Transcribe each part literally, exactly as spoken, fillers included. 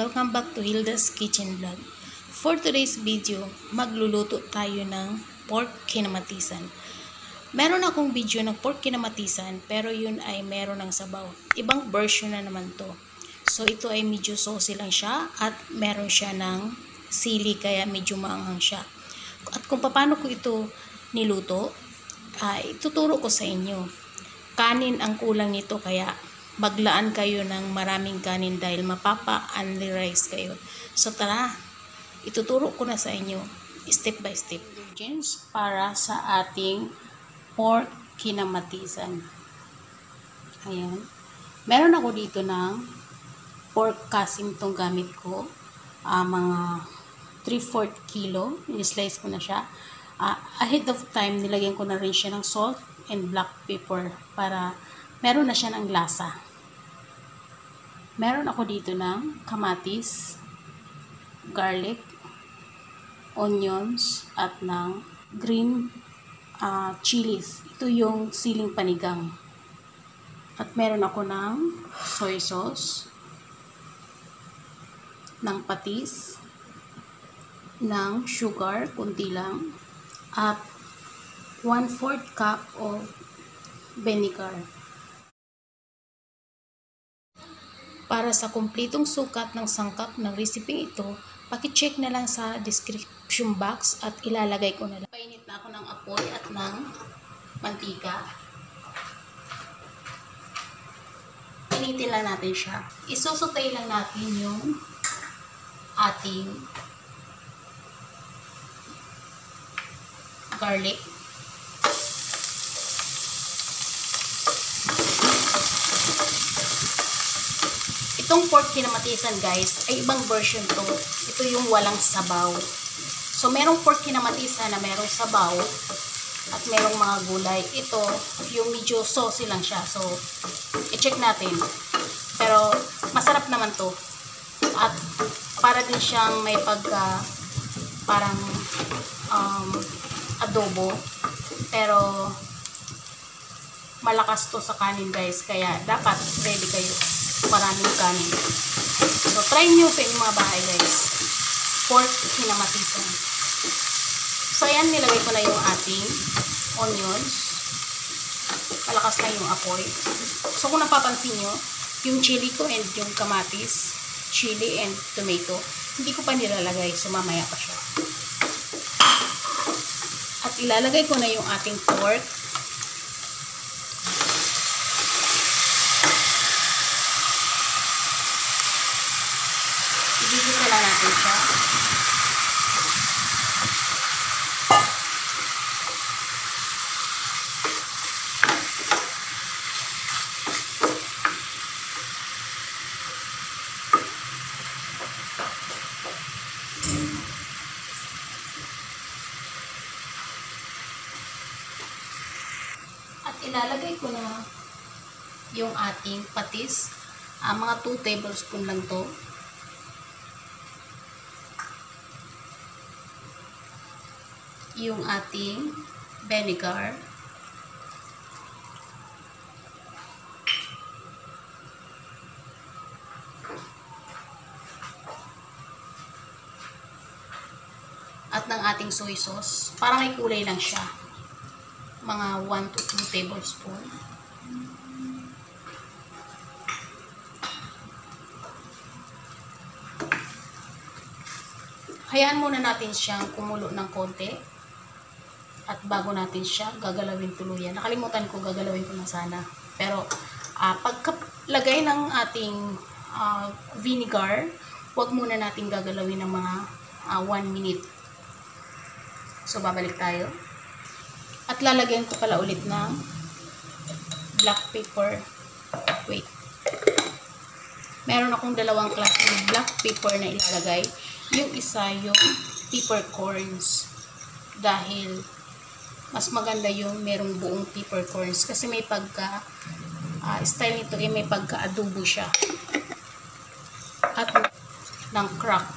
Welcome back to Hilda's Kitchen Vlog. For today's video, magluluto tayo ng pork kinamatisan. Meron akong video ng pork kinamatisan, pero yun ay meron ng sabaw. Ibang version na naman to. So ito ay medyo saucy lang siya at meron siya ng sili kaya medyo maanghang siya. At kung paano ko ito niluto, ay ituturo ko sa inyo. Kanin ang kulang nito kaya maglaan kayo ng maraming kanin dahil mapapa-only rice kayo. So tara, ituturo ko na sa inyo step by step ingredients para sa ating pork kinamatisan. Ayan. Meron ako dito ng pork casing tong gamit ko. Uh, mga three fourths kilo. Ini-slice ko na siya. Uh, ahead of time, nilagyan ko na rin siya ng salt and black pepper para meron na siya ng lasa. Meron ako dito ng kamatis, garlic, onions, at ng green uh, chilies. Ito yung siling panigang. At meron ako ng soy sauce, ng patis, ng sugar, kunti lang, at one fourth cup of vinegar. Para sa kumplitong sukat ng sangkap ng recipe ito, paki-check na lang sa description box at ilalagay ko na lang. Painit na ako ng apoy at ng mantika. Pinitin lang natin siya. Isusutay lang natin yung ating garlic. Itong pork kinamatisan guys, ay ibang version to. Ito yung walang sabaw. So merong pork kinamatisan na merong sabaw at merong mga gulay. Ito, yung medyo saucy lang siya. So, i-check natin. Pero masarap naman to. At para din siyang may pagka parang um, adobo. Pero malakas to sa kanin guys. Kaya dapat ready kayo. Maraming kanin. So, try nyo sa inyong mga bahay guys. Pork kinamatisan. So, ayan, nilagay ko na yung ating onions. Malakas na yung apoy. So, kung napapansin nyo, yung chili ko and yung kamatis, chili and tomato, hindi ko pa nilalagay. So, mamaya pa siya. At ilalagay ko na yung ating pork. Igigisa lang natin siya. At ilalagay ko na yung ating patis. Ah, mga two tablespoon lang to. Yung ating vinegar, at ng ating soy sauce, para may kulay lang siya, mga one to two tablespoon. Hayaan muna natin siyang kumulo ng konti. At bago natin siya gagalawin tuluyan. Nakalimutan ko, gagalawin ko na sana. Pero, uh, pagkalagay ng ating uh, vinegar, huwag muna natin gagalawin ng mga uh, one minute. So, babalik tayo. At lalagyan ko pala ulit ng black pepper. Wait. Meron akong dalawang klase ng black pepper na ilalagay. Yung isa, yung peppercorns. Dahil mas maganda yung merong buong peppercorns kasi may pagka uh, style nito eh, may pagka adobo siya. At ng crack.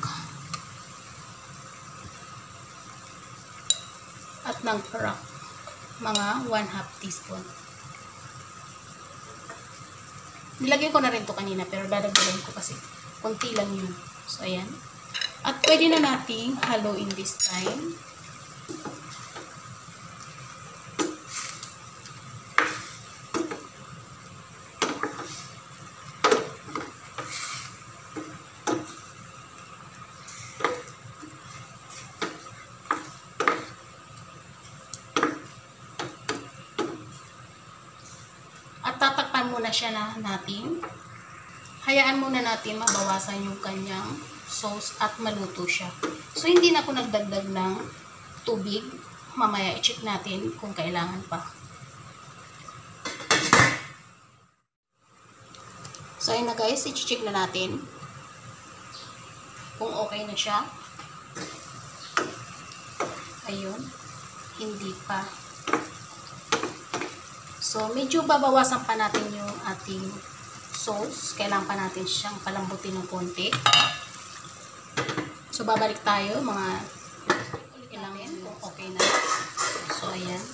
At ng crack. Mga one half teaspoon. Nilagay ko na rin to kanina pero dadagdagan ko kasi konti lang yun. So, ayan. At pwede na nating haluin this time. At tatakpan muna siya na natin. Hayaan muna natin mabawasan yung kanyang sauce at maluto siya. So, hindi na ako nagdagdag ng tubig. Mamaya, i-check natin kung kailangan pa. So, ayun na guys, i-check na natin kung okay na siya. Ayun. Hindi pa. So, medyo babawasan pa natin yung ating sauce. Kailangan pa natin siyang palambutin ng konti. So, babalik tayo mga ilang kung okay na. So, ayan.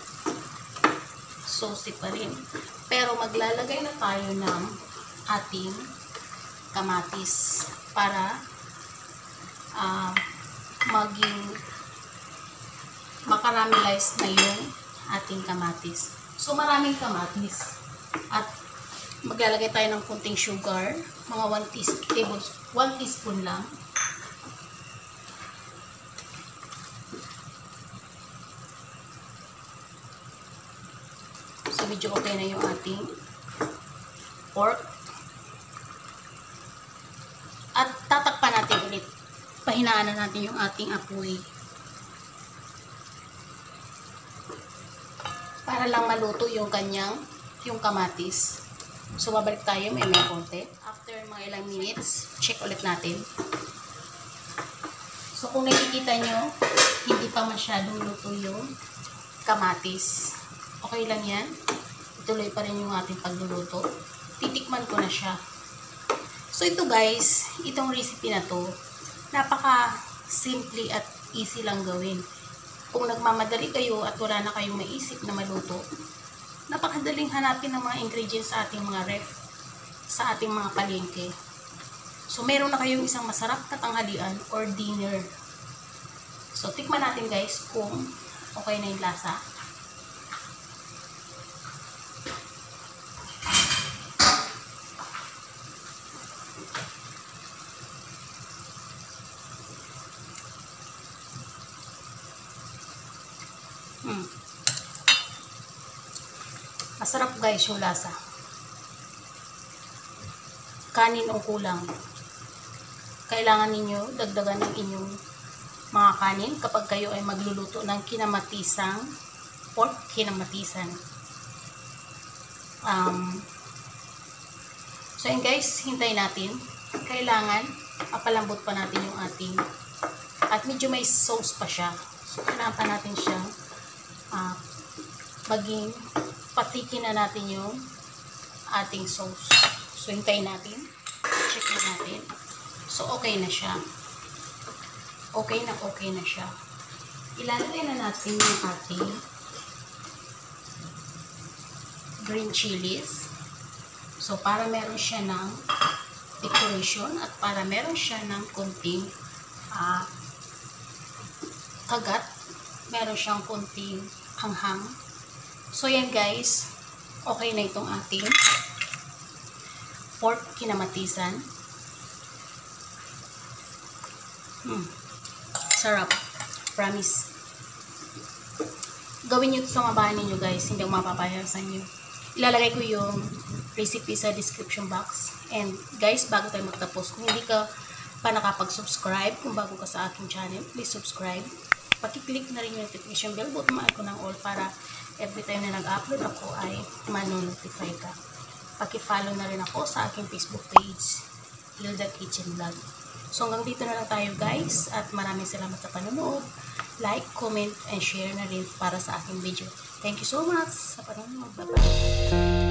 Saucy pa rin. Pero, maglalagay na tayo ng ating kamatis para uh, maging makaramelize na yung ating kamatis. So, maraming kamatis. At maglalagay tayo ng kunting sugar, mga one teaspoon, one teaspoon lang. So, medyo okay na yung ating pork. At tatakpan natin ulit. Pahinaan na natin yung ating apoy. Para lang maluto yung kanyang, yung kamatis. So, babalik tayo, may may konti. After mga ilang minutes, check ulit natin. So, kung nakikita nyo, hindi pa masyadong luto yung kamatis. Okay lang yan. Ituloy pa rin yung ating pagluluto. Titikman ko na siya. So, ito guys, itong recipe na to, napaka-simple at easy lang gawin. Kung nagmamadali kayo at wala na kayong maisip na maluto, napakadaling hanapin ng mga ingredients sa ating mga ref, sa ating mga palengke. So, meron na kayong isang masarap na tanghalian or dinner. So, tikman natin guys kung okay na yung lasa. Hmm. Masarap guys yung lasa. Kanin o kulang. Kailangan ninyo dagdagan ng inyong mga kanin kapag kayo ay magluluto ng kinamatisang pork kinamatisan. Um, so yun guys, hintayin natin. Kailangan papalambot pa natin yung ating, at medyo may sauce pa siya. So kailangan pa natin siyang uh, maging patikin na natin yung ating sauce. So, hintayin natin. Check na natin. So, okay na siya. Okay na okay na siya. Ilalagay na natin yung ating green chilies. So, para meron siya ng decoration at para meron siya ng konting uh, kagat. Meron siyang konting hanghang. So, yan guys, okay na itong ating pork kinamatisan. Hmm. Sarap. Promise. Gawin nyo ito sa mga bahay ninyo guys, hindi ako mapapayasan nyo. Ilalagay ko yung recipe sa description box. And guys, bago tayo magtapos, kung hindi ka pa nakapag-subscribe, kung bago ka sa aking channel, please subscribe. Paki-click na rin yung notification bell, button mo ko ng all para every time na nag-upload ako ay manonotify ka. Paki-follow na rin ako sa aking Facebook page, Hilda Kitchen Vlog. So hanggang dito na lang tayo guys, at maraming salamat sa panonood. Like, comment, and share na rin para sa aking video. Thank you so much sa panonood. Bye-bye.